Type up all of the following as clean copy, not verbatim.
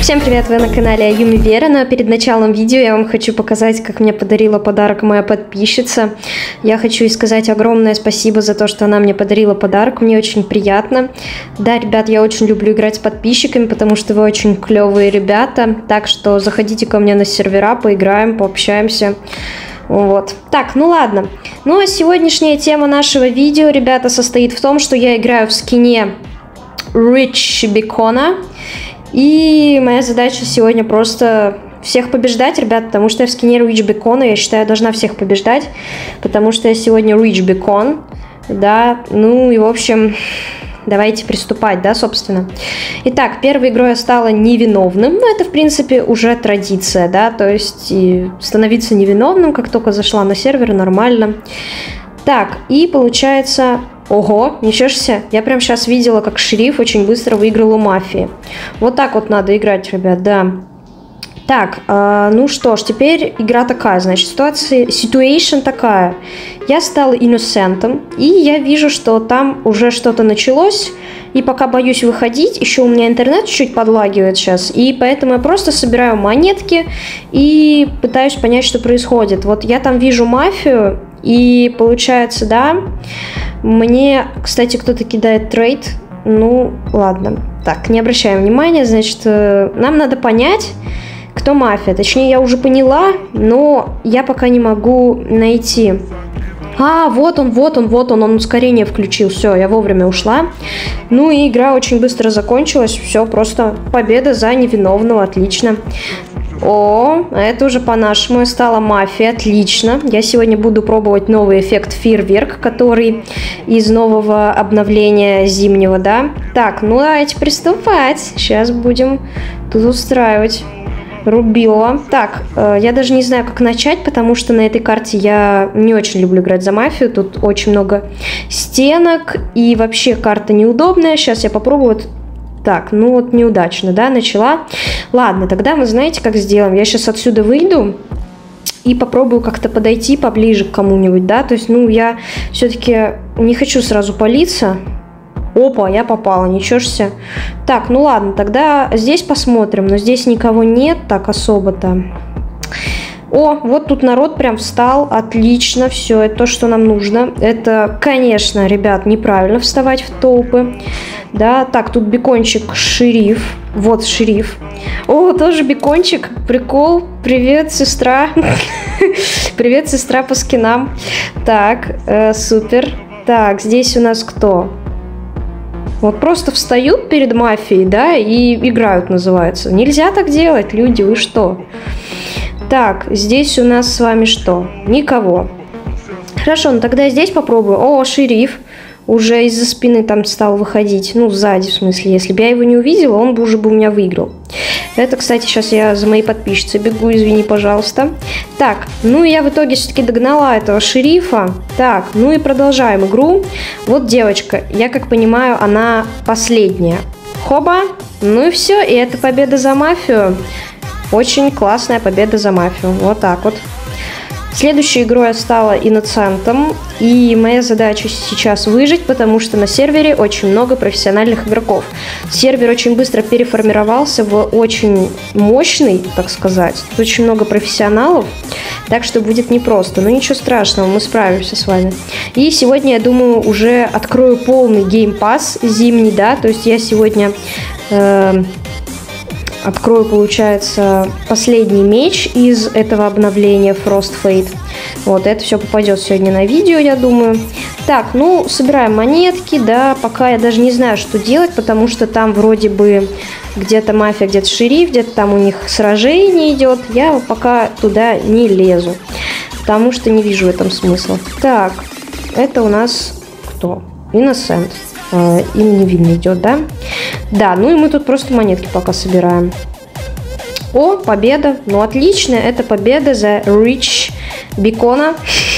Всем привет, вы на канале Аюми Вера, но перед началом видео я вам хочу показать, как мне подарила подарок моя подписчица. Я хочу ей сказать огромное спасибо за то, что она мне подарила подарок, мне очень приятно. Да, ребят, я очень люблю играть с подписчиками, потому что вы очень клевые ребята, так что заходите ко мне на сервера, поиграем, пообщаемся. Вот. Так, ну ладно. Ну а сегодняшняя тема нашего видео, ребята, состоит в том, что я играю в скине Rich Бекона. И моя задача сегодня просто всех побеждать, ребят, потому что я в скине Rich Бекона, я считаю, я должна всех побеждать, потому что я сегодня Rich Бекон, да, ну и в общем, давайте приступать, да, собственно. Итак, первой игрой я стала невиновным, ну это, в принципе, уже традиция, да, то есть и становиться невиновным, как только зашла на сервер, нормально. Так, и получается... Ого, ничего себе, я прям сейчас видела, как шериф очень быстро выиграл у мафии. Вот так вот надо играть, ребят, да. Так, ну что ж, теперь игра такая, значит, ситуация такая. Я стала инносентом, и я вижу, что там уже что-то началось, и пока боюсь выходить, еще у меня интернет чуть-чуть подлагивает сейчас, и поэтому я просто собираю монетки и пытаюсь понять, что происходит. Вот я там вижу мафию, и получается, да, мне, кстати, кто-то кидает трейд, ну, ладно. Так, не обращаем внимания, значит, нам надо понять, кто мафия. Точнее, я уже поняла, но я пока не могу найти. А, вот он ускорение включил, все, я вовремя ушла. Ну и игра очень быстро закончилась, все, просто победа за невиновного, отлично. О, это уже по-нашему стала мафия, отлично. Я сегодня буду пробовать новый эффект фейерверк, который из нового обновления зимнего, да. Так, ну давайте приступать. Сейчас будем тут устраивать рубилово. Так, я даже не знаю, как начать, потому что на этой карте я не очень люблю играть за мафию. Тут очень много стенок и вообще карта неудобная. Сейчас я попробую... Так, ну вот неудачно, да, начала. Ладно, тогда мы знаете, как сделаем? Я сейчас отсюда выйду и попробую как-то подойти поближе к кому-нибудь, да. То есть, ну, я все-таки не хочу сразу палиться. Опа, я попала, ничего себе. Так, ну ладно, тогда здесь посмотрим, но здесь никого нет так особо-то. О, вот тут народ прям встал, отлично, все, это то, что нам нужно. Это, конечно, ребят, неправильно вставать в толпы. Да, так, тут бекончик, шериф. Вот шериф. О, тоже бекончик. Прикол. Привет, сестра. Привет, сестра по скинам. Так, супер. Так, здесь у нас кто? Вот просто встают перед мафией, да, и играют, называется. Нельзя так делать, люди, вы что? Так, здесь у нас с вами что? Никого. Хорошо, ну тогда я здесь попробую. О, шериф. Уже из-за спины там стал выходить. Ну, сзади, в смысле. Если бы я его не увидела, он бы уже у меня выиграл. Это, кстати, сейчас я за моей подписчицей бегу, извини, пожалуйста. Так, ну я в итоге все-таки догнала этого шерифа. Так, ну и продолжаем игру. Вот девочка, я как понимаю, она последняя. Хоба, ну и все, и это победа за мафию. Очень классная победа за мафию. Вот так вот. Следующей игрой я стала инноцентом, и моя задача сейчас выжить, потому что на сервере очень много профессиональных игроков. Сервер очень быстро переформировался в очень мощный, так сказать. Тут очень много профессионалов, так что будет непросто. Но ничего страшного, мы справимся с вами. И сегодня, я думаю, уже открою полный геймпасс зимний, да, то есть я сегодня... Открою, получается, последний меч из этого обновления Frostfade. Вот, это все попадет сегодня на видео, я думаю. Так, ну, собираем монетки, да, пока я даже не знаю, что делать, потому что там вроде бы где-то мафия, где-то шериф, где-то там у них сражение идет. Я пока туда не лезу, потому что не вижу в этом смысла. Так, это у нас кто? Innocent. Им не видно идет, да? Да, ну и мы тут просто монетки пока собираем. О, победа. Ну, отлично. Это победа за Rich Бекона.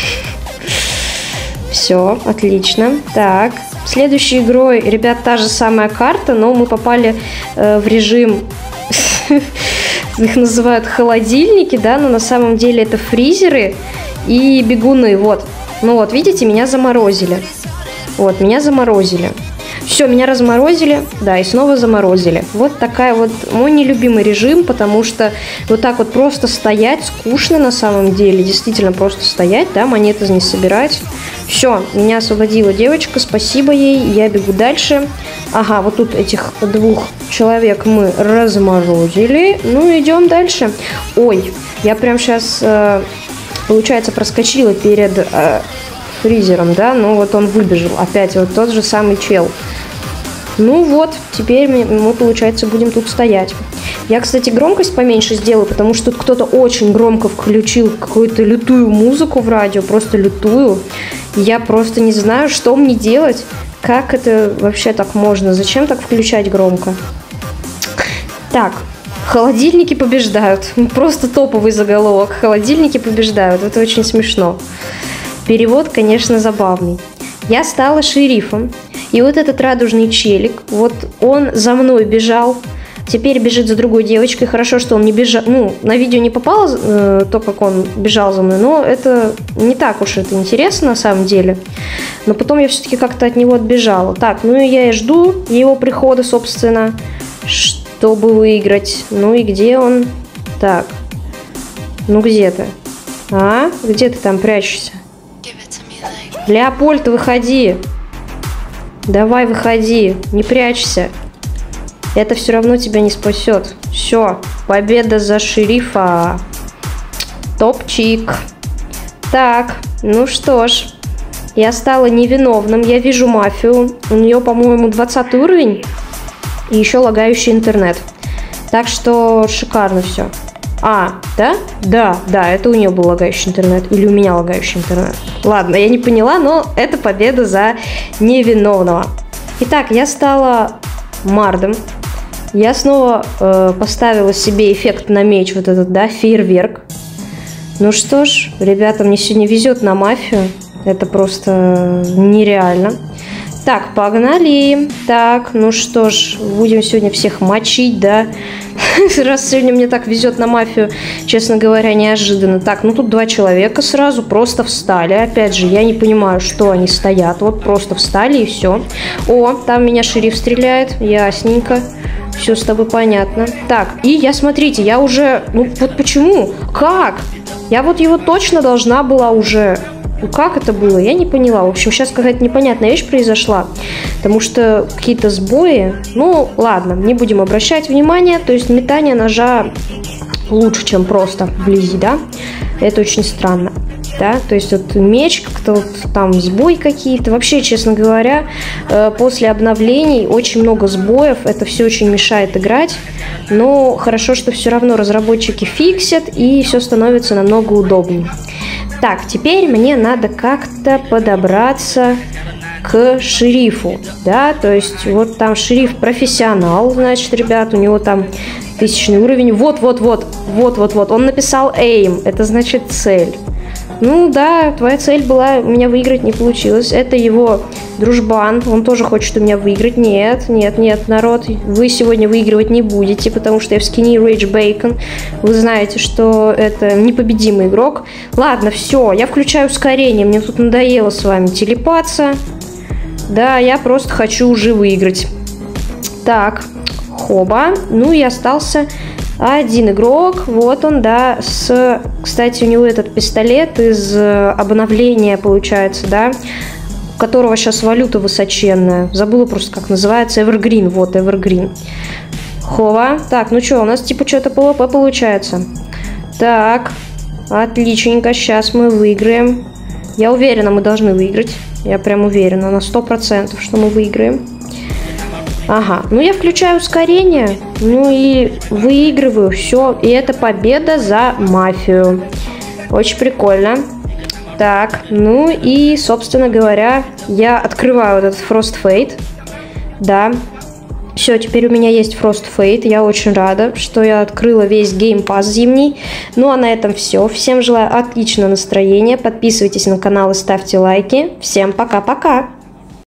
Все, отлично. Так, следующей игрой, ребят, та же самая карта, но мы попали в режим... Их называют холодильники, да, но на самом деле это фризеры и бегуны. Вот. Ну вот, видите, меня заморозили. Вот, меня заморозили. Все, меня разморозили, да, и снова заморозили. Вот такая вот мой нелюбимый режим, потому что вот так вот просто стоять скучно на самом деле. Действительно просто стоять, да, монеты не собирать. Все, меня освободила девочка, спасибо ей, я бегу дальше. Ага, вот тут этих 2 человек мы разморозили. Ну, идем дальше. Ой, я прям сейчас, получается, проскочила перед фризером, да, ну вот он выбежал. Опять вот тот же самый чел. Ну вот, теперь мы, получается, будем тут стоять. Я, кстати, громкость поменьше сделаю, потому что тут кто-то очень громко включил какую-то лютую музыку в радио, просто лютую. Я просто не знаю, что мне делать, как это вообще так можно, зачем так включать громко. Так, холодильники побеждают. Просто топовый заголовок. Холодильники побеждают, это очень смешно. Перевод, конечно, забавный. Я стала шерифом. И вот этот радужный челик, вот он за мной бежал, теперь бежит за другой девочкой. Хорошо, что он не бежал, ну, на видео не попало то, как он бежал за мной, но это не так уж это интересно на самом деле. Но потом я все-таки как-то от него отбежала. Так, ну и я и жду его прихода, собственно, чтобы выиграть. Ну и где он? Так, ну где ты? А? Где ты там прячешься? Леопольд, выходи! Давай, выходи, не прячься. Это все равно тебя не спасет. Все, победа за шерифа. Топчик. Так, ну что ж. Я стала невиновным. Я вижу мафию. У нее, по-моему, 20 уровень. И еще лагающий интернет. Так что шикарно все. А, да? Да, это у нее был лагающий интернет. Или у меня лагающий интернет. Ладно, я не поняла, но это победа за невиновного. Итак, я стала мардом. Я снова поставила себе эффект на меч, вот этот, да, фейерверк. Ну что ж, ребята, мне сегодня везет на мафию. Это просто нереально. Так, погнали. Так, ну что ж, будем сегодня всех мочить, да? Раз сегодня мне так везет на мафию, честно говоря, неожиданно. Так, ну тут 2 человека сразу просто встали. Опять же, я не понимаю, что они стоят. Вот просто встали и все. О, там меня шериф стреляет. Ясненько. Все с тобой понятно. Так, и я, смотрите, я уже... Ну вот почему? Как? Я вот его точно должна была уже... Как это было? Я не поняла. В общем, сейчас какая-то непонятная вещь произошла. Потому что какие-то сбои. Ну, ладно, не будем обращать внимания. То есть метание ножа лучше, чем просто вблизи, да? Это очень странно. Да? То есть вот меч, как-то вот там сбой какие-то. Вообще, честно говоря, после обновлений очень много сбоев. Это все очень мешает играть. Но хорошо, что все равно разработчики фиксят, и все становится намного удобнее. Так, теперь мне надо как-то подобраться к шерифу, да, то есть вот там шериф профессионал, значит, ребят, у него там 1000 уровень, вот, он написал aim, это значит цель. Ну да, твоя цель была у меня выиграть, не получилось. Это его дружбан, он тоже хочет у меня выиграть. Нет, народ, вы сегодня выигрывать не будете, потому что я в скине Rage Bacon. Вы знаете, что это непобедимый игрок. Ладно, все, я включаю ускорение, мне тут надоело с вами телепаться. Да, я просто хочу уже выиграть. Так, хоба, ну и остался... 1 игрок, вот он, да, кстати, у него этот пистолет из обновления, получается, да, у которого сейчас валюта высоченная, забыла просто, как называется, Evergreen, вот, Evergreen. Хова, так, ну что, у нас типа что-то ПВП получается. Так, отличненько, сейчас мы выиграем. Я уверена, мы должны выиграть, я прям уверена на 100%, что мы выиграем. Ага, ну я включаю ускорение, ну и выигрываю, все, и это победа за мафию. Очень прикольно. Так, ну и, собственно говоря, я открываю вот этот Frostfade. Да, все, теперь у меня есть Frostfade, я очень рада, что я открыла весь Game Pass зимний. Ну а на этом все, всем желаю отличного настроения, подписывайтесь на канал и ставьте лайки. Всем пока-пока!